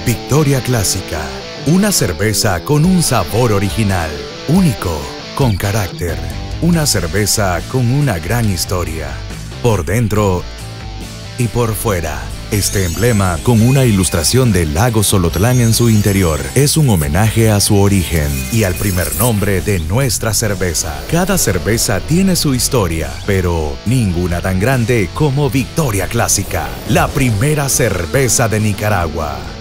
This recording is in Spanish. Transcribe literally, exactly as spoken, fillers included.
Victoria Clásica, una cerveza con un sabor original, único, con carácter. Una cerveza con una gran historia, por dentro y por fuera. Este emblema, con una ilustración del lago Solotlán en su interior, es un homenaje a su origen y al primer nombre de nuestra cerveza. Cada cerveza tiene su historia, pero ninguna tan grande como Victoria Clásica, la primera cerveza de Nicaragua.